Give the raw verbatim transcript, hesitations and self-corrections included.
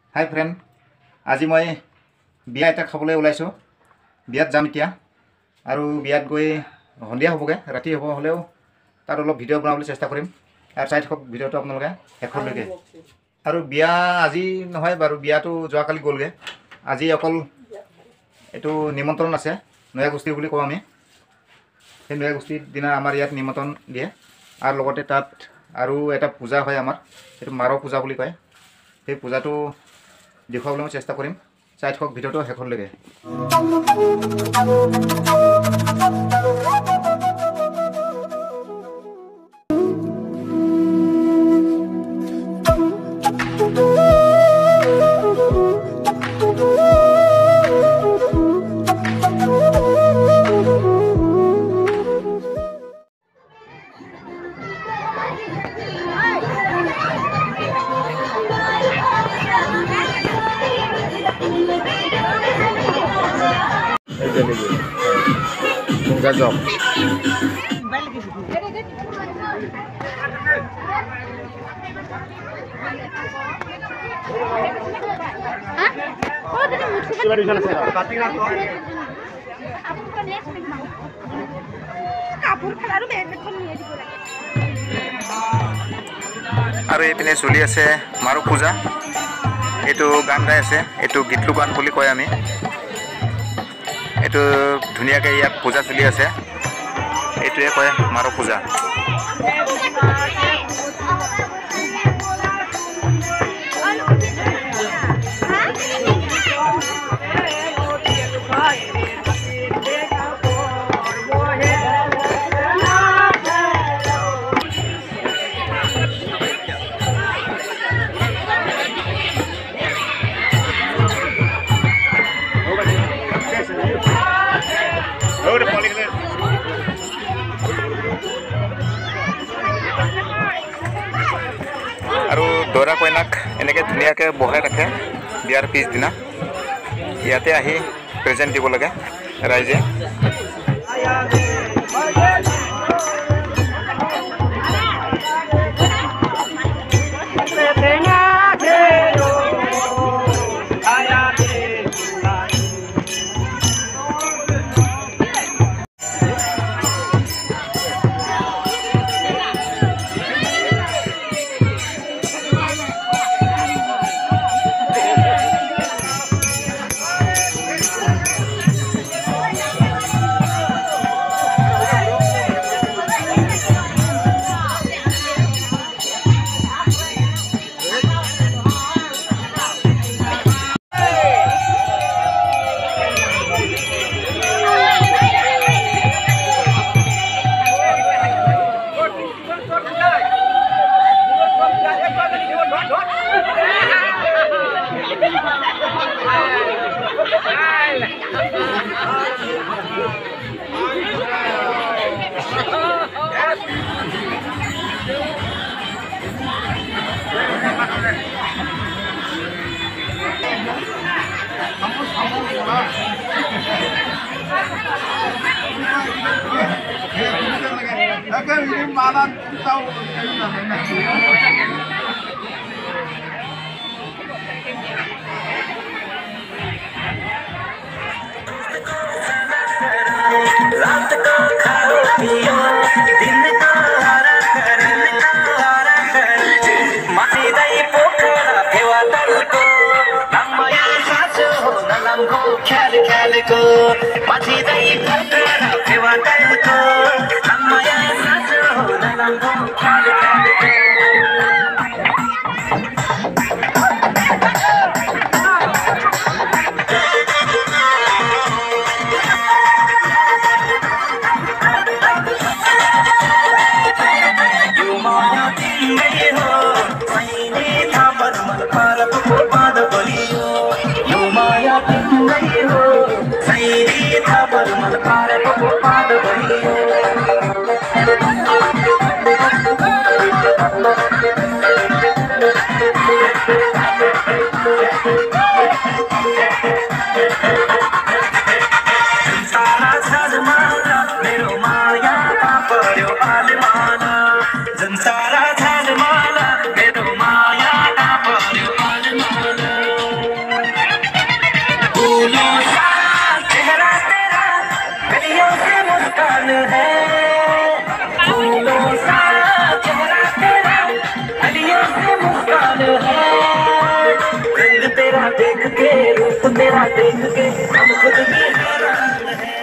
Hi friend आज मैं बिया एटा खाबले ओलाइছো बियात जाम इतिया आरो बियात गई हंदिया हबगे राति हब हलेও तार अलप भिडिओ बनाबले चेष्टा करिम आर साइड खक भिडिओটো आपनलगे हेखर लगे आरो बिया আজি নহয় बारु बियाটো जोआ काली गलगे আজি अकल एटु निमंत्रण আছে नया गोष्ठी বুলি কও আমি সেই নয়া গোষ্ঠীৰ দিনা আমাৰ ইয়াত নিমন্ত্ৰণ দিয়ে আৰু লগতে তাত আৰু এটা পূজা হয় আমাৰ এটো মাৰো পূজা বুলি কয় সেই পূজাটো দেখুৱাবলৈ মই চেষ্টা কৰিম চাইড হক ভিডিওটো হেখৰ লগে Enggak jawab. আৰু এইপিনে চলি আছে মাৰো পূজা এটো গান গাই আছে এটো গীতলু গান বুলি কয় আমি এটো ধুনিয়াকে ইয়াত পূজা চলি আছে এটোয়ে কয় মাৰো পূজা আৰু দৰা কইনাক এনেকে ধুনিয়াকে বহাই ৰাখে বিয়াৰ পিছ দিনা ইয়াতে আহি প্ৰেজেন্ট দিব লাগে ৰাইজে Akan ini malam tahu रात को खाओ पियो दिन को हरा कर माटी दई पोखरा फेवा तलको नमया सासु हो नलमको ख्याल ख्यालको माटी दई पोखरा फेवा तलको नमया सासु हो नलमको ख्याल ख्यालको Say तेरा देख के, रूप तेरा देख के हम खुद भी हैरान है।